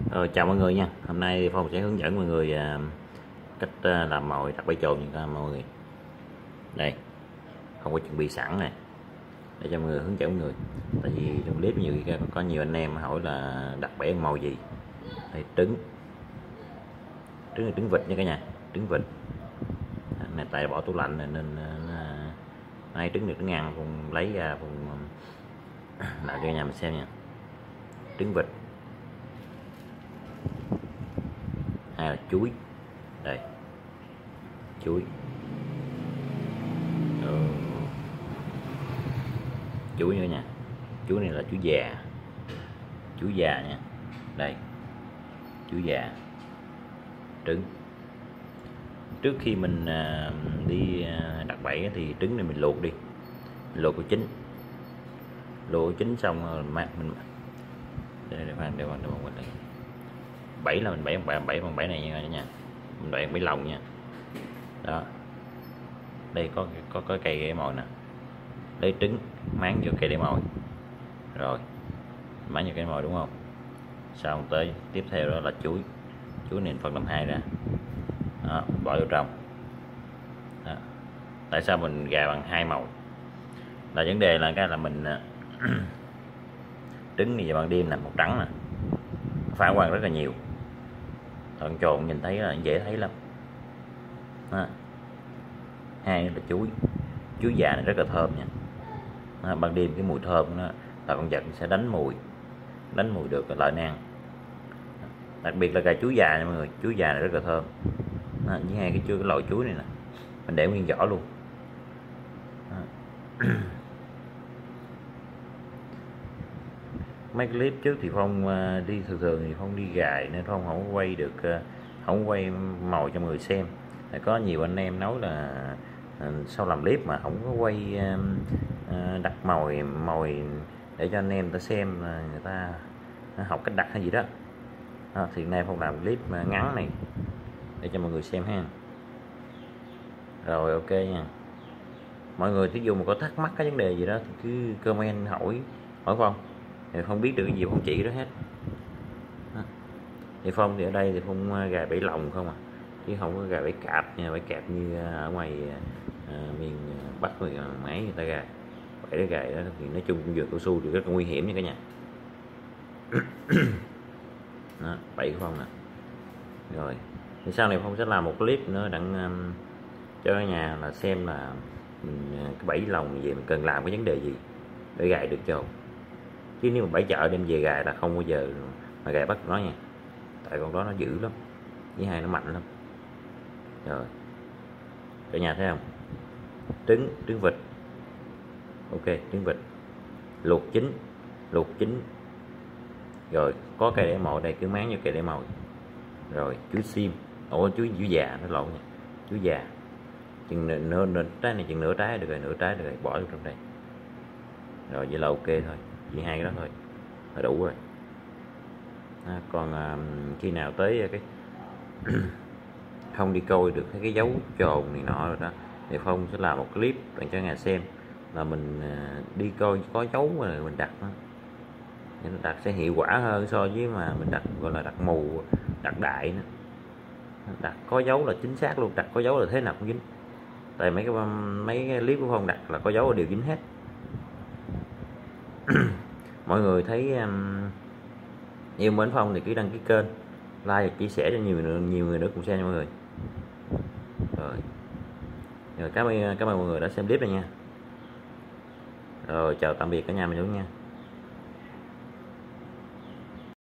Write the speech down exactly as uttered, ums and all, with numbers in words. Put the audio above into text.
Rồi, chào mọi người nha. Hôm nay Phong sẽ hướng dẫn mọi người à, cách à, làm mồi đặt bẫy chồn nha mọi người. Đây, không có chuẩn bị sẵn này để cho mọi người hướng dẫn mọi người. Tại vì trong clip nhiều khi có nhiều anh em hỏi là đặt bẫy mồi gì. Đây, trứng, trứng là trứng vịt nha cả nhà, trứng vịt. Này tại bỏ tủ lạnh này nên hai trứng được trứng ăn, Phong lấy ra Phong lại cho cả nhà mình xem nha. Trứng vịt. Hay là chuối, đây chuối, ừ. Chuối nữa nha, chuối này là chuối già, chuối già nha, đây chuối già. Trứng, trước khi mình à, đi à, đặt bẫy thì trứng này mình luộc đi, mình luộc của chín, luộc chín xong rồi mát mình để để khoan để khoan để khoan để bẫy là mình bẫy bằng bẫy bằng bẫy này nha nha, mình bẫy bẫy lồng nha. Đó, đây có có có cây để mồi nè, lấy trứng máng vô cây để mồi, rồi máng vô cây mồi đúng không? Xong tới tiếp theo đó là chuối, chuối này phần làm hai ra, đó, bỏ vô trong. Đó. Tại sao mình gài bằng hai màu? Là vấn đề là cái là mình trứng này vào ban đêm là màu trắng nè, phản quang rất là nhiều, còn trộn nhìn thấy là dễ thấy lắm. Đó. Hai là chuối, chuối già này rất là thơm nha. Đó, ban đêm cái mùi thơm đó là con vật sẽ đánh mùi, đánh mùi được lợi năng. Đặc biệt là cà chuối già nha mọi người, chuối già này rất là thơm. Đó, với hai cái chuối, cái loại chuối này nè, mình để nguyên vỏ luôn. Mấy clip trước thì Phong đi thường thường thì Phong đi gài nên Phong không quay được, không quay mồi cho người xem. Có nhiều anh em nói là sau làm clip mà không có quay đặt mồi mồi để cho anh em người ta xem, người ta học cách đặt hay gì đó. À, thì nay Phong làm clip ngắn này để cho mọi người xem ha. Rồi ok nha. Mọi người thí dụ mà có thắc mắc cái vấn đề gì đó thì cứ comment hỏi hỏi Phong, thì Phong biết được cái gì Phong chỉ đó hết. À, thì Phong thì ở đây thì Phong gài bẫy lồng không à, chứ không có gài bẫy cạp nha. Bẫy cạp như ở ngoài à, miền Bắc người máy người ta gài bẫy gài đó thì nói chung dược cao su thì rất là nguy hiểm nha cả nhà. Đó, bẫy của Phong nè. Rồi thì sau này Phong sẽ làm một clip nữa đặng um, cho cả nhà là xem là mình cái bẫy lồng gì mình cần làm cái vấn đề gì để gài được cho. Chứ nếu mà bẫy chợ đem về gài là không bao giờ mà gài bắt nó nha, tại con đó nó dữ lắm, với hai nó mạnh lắm. Rồi cả nhà thấy không? Trứng, trứng vịt, ok, trứng vịt luộc chín, luộc chín rồi có cây để mồi đây, cứ máng vô cây để mồi. Rồi chuối xiêm, ủa chuối chuối già nó lộn nha, chuối già chừng nửa, nửa trái này chừng nửa trái được rồi, nửa trái được rồi, bỏ vô trong đây. Rồi vậy là ok thôi, chỉ hai cái đó thôi là đủ rồi. À, còn à, khi nào tới cái không đi coi được cái dấu trồn này nọ rồi đó thì Phong sẽ làm một clip để cho nhà xem là mình à, đi coi có dấu rồi mình đặt nó, nên đặt sẽ hiệu quả hơn so với mà mình đặt gọi là đặt mù, đặt đại nữa. Đặt có dấu là chính xác luôn, đặt có dấu là thế nào cũng dính. Tại mấy cái mấy cái clip của Phong đặt là có dấu là đều dính hết. Mọi người thấy um, yêu mến Phong thì cứ đăng ký kênh, like và chia sẻ cho nhiều người, nhiều người nữa cùng xem nha mọi người. Rồi, rồi cảm ơn cảm ơn mọi người đã xem clip này nha. Rồi chào tạm biệt cả nhà mình luôn nha.